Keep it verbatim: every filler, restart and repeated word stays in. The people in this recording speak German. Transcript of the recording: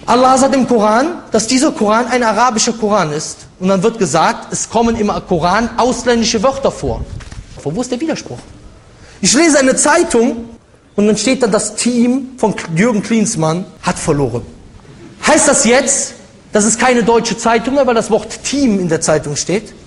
Allah sagt im Koran, dass dieser Koran ein arabischer Koran ist. Und dann wird gesagt, es kommen im Koran ausländische Wörter vor. Wo ist der Widerspruch? Ich lese eine Zeitung und dann steht da, das Team von Jürgen Klinsmann hat verloren. Heißt das jetzt, dass es keine deutsche Zeitung mehr, weil das Wort Team in der Zeitung steht?